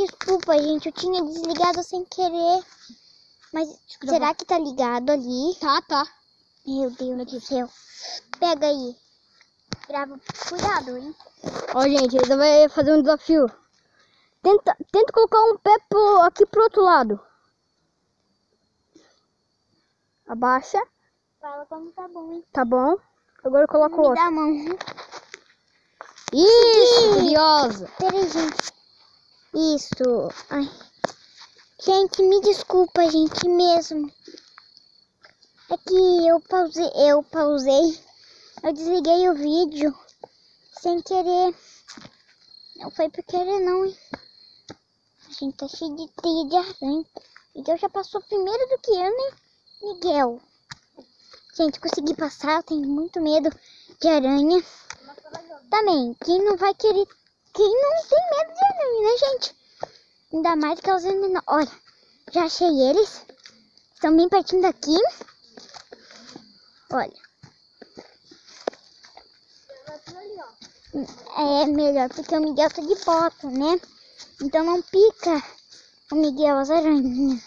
desculpa, gente. Eu tinha desligado sem querer. Mas será que tá ligado ali? Tá. Meu Deus do céu. Pega aí. Grava. Cuidado, hein? Ó, gente, ele vai fazer um desafio. Tenta colocar um pé aqui pro outro lado. Abaixa. Fala quando tá bom, hein? Tá bom. Agora coloca o Me outro. dá a mão. Isso, curiosa. Peraí, gente. Isso. Ai. Gente, me desculpa, gente, mesmo. É que eu pausei. Eu desliguei o vídeo sem querer. Não foi por querer, não, hein? A gente tá cheio de teia de aranha. Miguel já passou primeiro do que eu, né? Miguel. Gente, consegui passar. Eu tenho muito medo de aranha. Também, quem não vai querer... Quem não tem medo de aranha, né, gente? Ainda mais que os venenosos. Olha, já achei eles. Estão bem pertinho daqui. Olha. É melhor porque o Miguel tá de bota, né? Então não pica o Miguel as aranhas.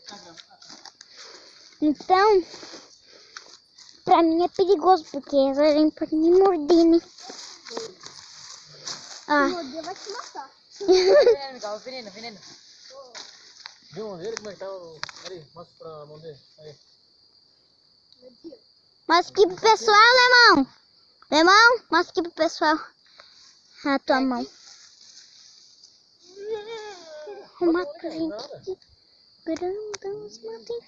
Então, pra mim é perigoso porque as aranhas podem me morder, né? Ah. Se morder, vai te matar. Veneno. Viu a mão dele? Como é que tá? Ali, mostra pra mão dele. Aí. Mostra aqui pro pessoal, Lemão. Lemão, mostra aqui pro pessoal a tua mão. Eu mato gente aqui. Grandão, se matei.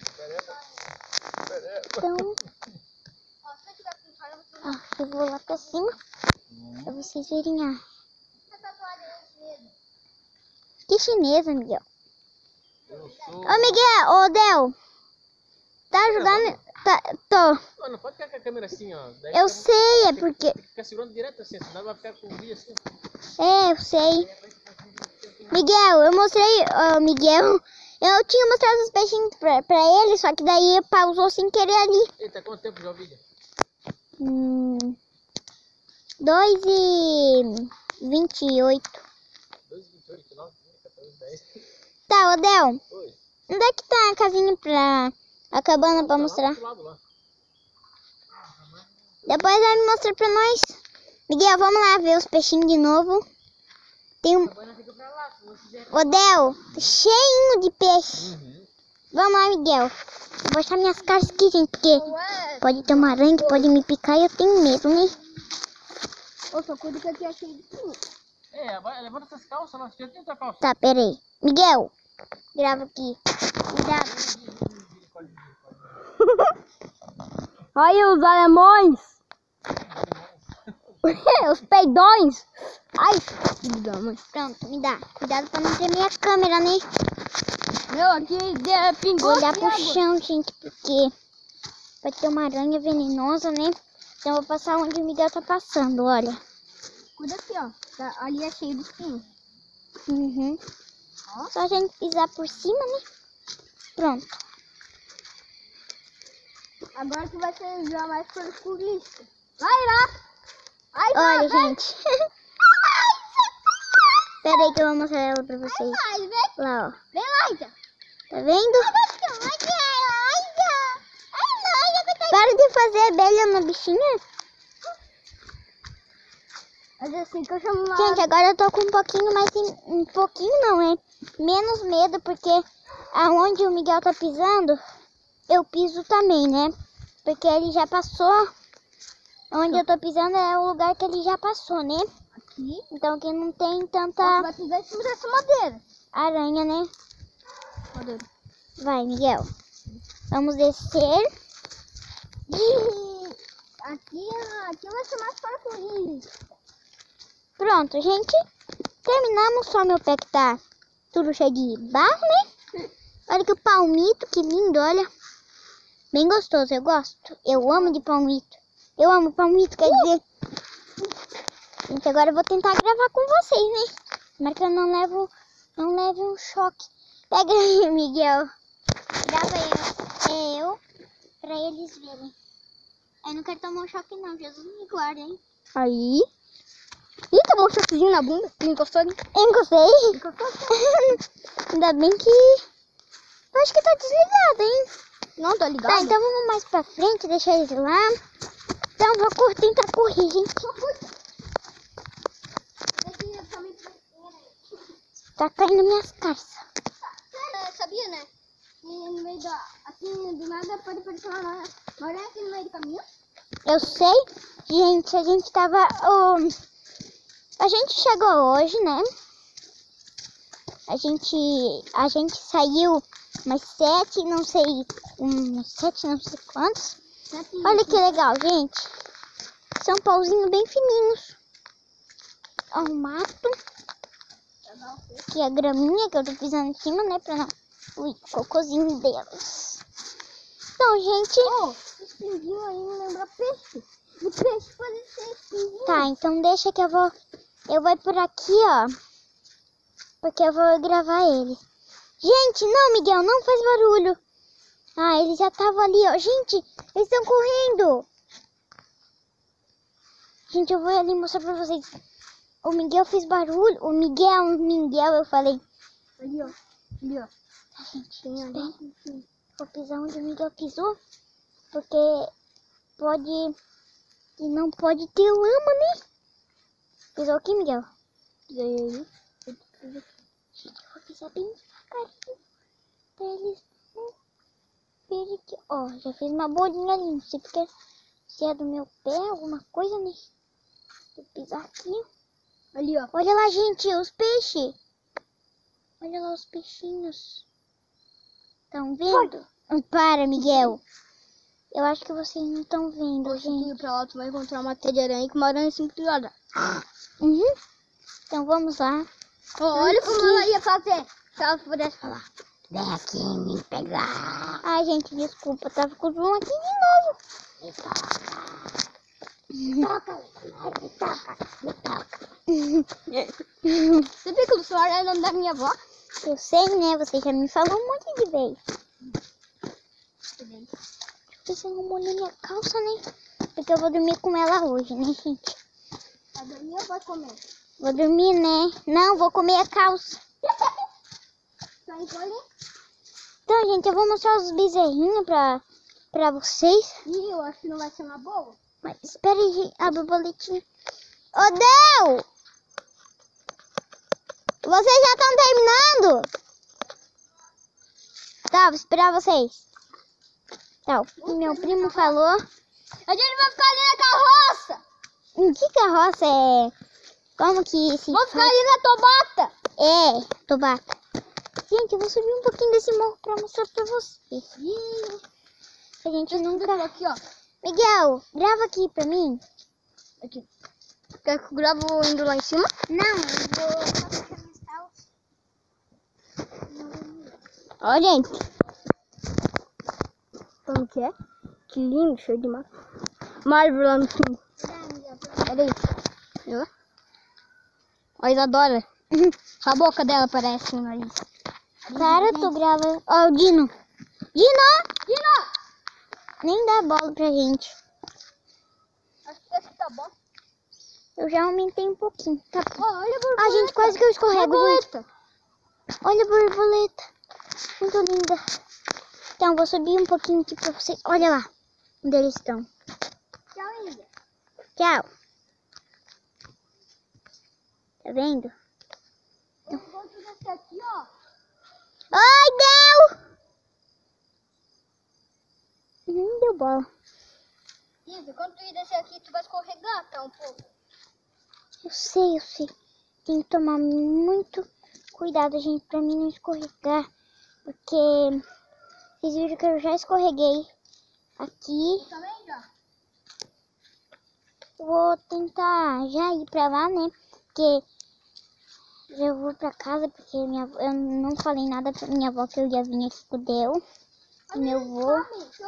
Então, eu vou lá pra cima pra vocês verem a... Que chinesa, Miguel. Ô, Miguel, ô, Del. Tá jogando... Tô. Não pode ficar com a câmera assim, ó. Daí Eu sei, é porque... fica segurando direto assim, senão vai ficar com o vídeo assim. É, eu sei. Miguel, eu mostrei... Miguel, eu tinha mostrado os peixinhos pra ele, só que daí pausou sem querer ali. Eita, quanto tempo já o vídeo? 2:28. 2h28, 9, 14, 10. Tá, Odel. Oi. Onde é que tá a casinha pra... A cabana pra mostrar? Lá do lado lá. Depois vai me mostrar pra nós. Miguel, vamos lá ver os peixinhos de novo. Tem um... Odel, cheinho de peixe. Vamos lá, Miguel. Vou achar minhas caras aqui, gente, porque pode ter uma aranha que pode me picar e eu tenho medo, né? Ô, só cuida que aqui é cheio de pinho. Levanta essas calças, nós temos outra calça. Tá, peraí. Miguel, grava aqui. Cuidado. Olha os alemães. Os peidões. Ai, filho da mãe. Pronto, me dá. Cuidado pra não tremer a câmera, né? Meu, aqui pingou. Vou olhar aqui pro água. chão, gente, porque vai ter uma aranha venenosa, né? Então eu vou passar onde o Miguel tá passando, olha. Cuida aqui, ó. Tá, ali é cheio de espinho. Uhum. Ó. Só a gente pisar por cima, né? Pronto. Agora que vai ser já mais por lixo. Vai lá. Ai, Olha, vai. gente. Pera aí que eu vou mostrar ela pra vocês. Vai, vem. Lá, ó. Vem lá, Isa. Tá vendo? Para de fazer abelha na bichinha. Mas assim que eu chamo lá. Gente, agora eu tô com um pouquinho mais... Um pouquinho não, é menos medo, porque aonde o Miguel tá pisando, eu piso também, né? Porque ele já passou. Onde eu tô pisando é o lugar que ele já passou, né? Aqui. Então aqui não tem Você tanta vai pisar em cima dessa madeira. aranha, né? Madeira. Vai, Miguel. Vamos descer. Aqui vai ser mais para correr. Pronto, gente. Terminamos. Só meu pé que tá tudo cheio de barro, né? Olha que o palmito, que lindo, olha. Bem gostoso, eu gosto. Eu amo de palmito. Eu amo palmito, quer dizer. Gente, agora eu vou tentar gravar com vocês, né? Mas que eu não leve um choque. Pega aí, Miguel. Grava eu pra eles verem. Eu não quero tomar um choque não, Jesus me guarda, hein? Aí. Ih, tomou um choquezinho na bunda. Encostou ali. Encostei. Ainda bem que... Eu acho que tá desligado, hein? Não, tá ligado. Tá, então vamos mais pra frente, deixar eles lá. Então vou tentar correr, gente. Tá caindo minhas calças. Sabia, né? Que no meio da... Assim, do nada pode aparecer uma maré aqui no meio do caminho. Eu sei, gente, a gente tava... a gente chegou hoje, né? A gente saiu umas 7, não sei... 7, não sei quantos. Olha que legal, gente. São pauzinhos bem fininhos. Ó, o mato. Aqui a graminha que eu tô pisando em cima, né? Pra não... Ui, cocôzinho delas. Então, gente... Esse pinguinho aí me lembra peixe. E peixe pode ser pinguinho. Tá, então deixa que eu vou por aqui, ó. Porque eu vou gravar ele. Gente, não, Miguel, não faz barulho. Ah, ele já tava ali, ó. Gente, eles estão correndo. Gente, eu vou ali mostrar pra vocês. O Miguel fez barulho. O Miguel, eu falei. Ali, ó. Ali, ó. Tá, gente, espera. Vou pisar onde o Miguel pisou. Porque pode... E não pode ter lama, né? Pisou aqui, Miguel? Pisei aí. Gente, eu vou pisar bem devagarinho. Pra eles não verem que... Ó, já fiz uma bolinha ali. Não sei porque se é do meu pé, alguma coisa, né? Vou pisar aqui. Ali, ó. Olha lá, gente, os peixes. Olha lá os peixinhos. Estão vendo? Para, Miguel. Eu acho que vocês não estão vendo, gente. Pra lá tu vai encontrar uma teia de aranha com uma aranha simplesada. Uhum. Então vamos lá. Olha como ela ia fazer. Se ela pudesse falar. Vem aqui me pegar. Ai, gente, desculpa. Tava com o zoom aqui de novo. Me toca. Me toca. Você viu que o celular é o nome da minha avó? Eu sei, né? Você já me falou um monte de vez. Deixa eu molhar minha calça, né? Porque eu vou dormir com ela hoje, né, gente? Vai dormir ou vai comer? Vou dormir, né? Não, vou comer a calça. Só encolher? Então, gente, eu vou mostrar os bezerrinhos pra vocês. Ih, eu acho que não vai ser uma boa. Mas espera aí, gente. Abre o boletim. Ô, Del! Vocês já estão terminando? Tá, vou esperar vocês. Tá, o meu primo falou. A gente vai ficar ali na carroça. Em que carroça é? Como que se Vamos ficar ali na tobata. É, tobaca. Gente, eu vou subir um pouquinho desse morro pra mostrar pra vocês. A gente nunca... Aqui, ó. Miguel, grava aqui pra mim. Aqui. Quer que eu gravo indo lá em cima? Não, eu vou... Ó, gente. Como que é? Que lindo, cheio de mato. Uma árvore lá no fundo. Olha aí. Viu? Ó, a Isadora. A boca dela parece um nariz. Para, tu grava. Ó, o Dino. Dino! Dino! Nem dá bola pra gente. Acho que esse tá bom. Eu já aumentei um pouquinho. Tá bom. Ó, olha a borboleta. Ah, gente, quase que eu escorrego, gente. Borboleta. Olha a borboleta. Muito linda. Então, vou subir um pouquinho aqui pra vocês. Olha lá onde eles estão. Tchau, Índia. Tchau. Tá vendo? Eu vou descer aqui, ó. Oi, Del! Nem deu bola. Índia, quando tu ir descer aqui, tu vai escorregar, tá, um pouco. Eu sei. Tem que tomar muito cuidado, gente, pra mim não escorregar. Porque vocês viram que eu já escorreguei aqui. Tu também já? Vou tentar já ir pra lá, né? Porque eu vou pra casa, porque eu não falei nada pra minha avó que eu ia vir aqui com o Del. E meu avô.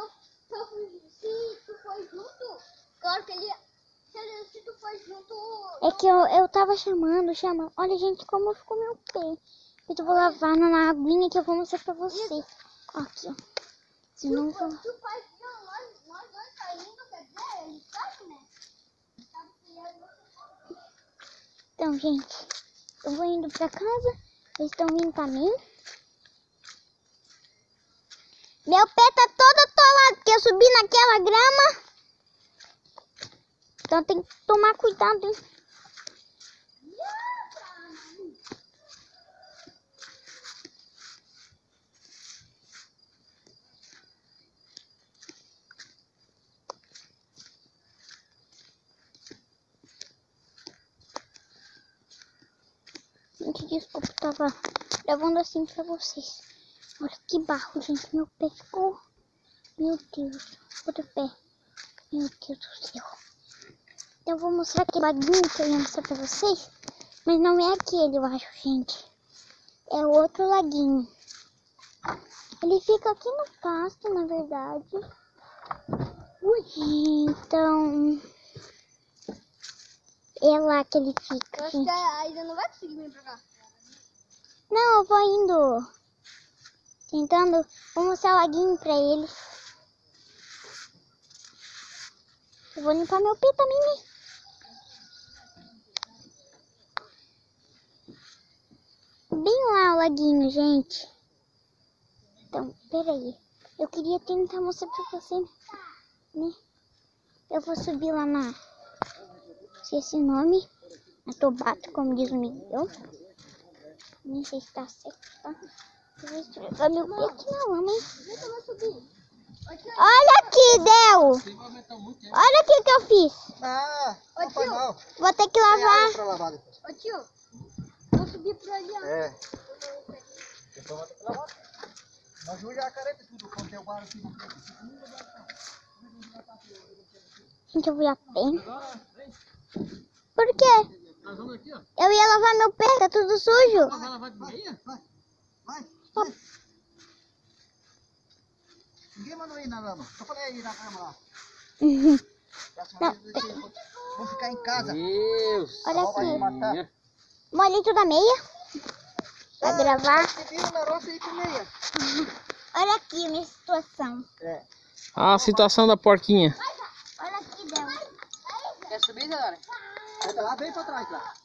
Se tu for junto, claro que ele... Se tu for junto... É que eu tava chamando. Olha, gente, como ficou meu pé. Eu vou lavar na aguinha que eu vou mostrar pra vocês. Ó, aqui, ó. Se não for... Se o pai nós dois saindo, quer dizer, ele sabe, né? Sabe que Então, gente, eu vou indo pra casa. Eles estão vindo pra mim. Meu pé tá todo atolado porque eu subi naquela grama. Então tem que tomar cuidado, hein? Gente, desculpa, eu tava gravando assim pra vocês. Olha que barro, gente. Meu pé ficou... Meu Deus. Outro pé. Meu Deus do céu. Então eu vou mostrar aquele laguinho que eu ia mostrar pra vocês. Mas não é aquele, eu acho, gente. É outro laguinho. Ele fica aqui no pasto, na verdade. Então... é lá que ele fica, Eu acho gente. que a Isa não vai conseguir vir pra cá. Não, eu vou indo. Tentando. Vou mostrar o laguinho pra ele. Eu vou limpar meu pé também, né? Bem lá o laguinho, gente. Então, peraí. Eu queria tentar mostrar pra você, né? Eu vou subir lá na... se esse nome... na Tobata, como diz o Miguel. Nem sei se tá certo, tá? Eu vou esfregar meu pé aqui na lama, hein? Olha aqui, Del! Olha aqui que eu fiz. Ah, não faz mal. Vou ter que Tem água lavar. pra lavar depois. Ô tio, vou subir por ali, ó. É. Depois vai ter que lavar. Mas Júlia, a careta tudo. Quando tem o barro aqui no canto. Gente, eu vou ir a pé. Por quê? Nós vamos aqui, ó. Eu ia lavar meu pé, tá tudo sujo. Vai lavar de meia? Vai. Ninguém mandou ir na lama. Só falei aí na cama lá. Próxima vez vou ficar em casa. Deus. Olha Vai me aqui. matar. Molhei toda a meia. Pra gravar. Você viu o negócio aí com meia. Olha aqui a minha situação. É. A situação da porquinha. Olha aqui, Del. Quer subir, Zé? Vai lá bem pra trás lá.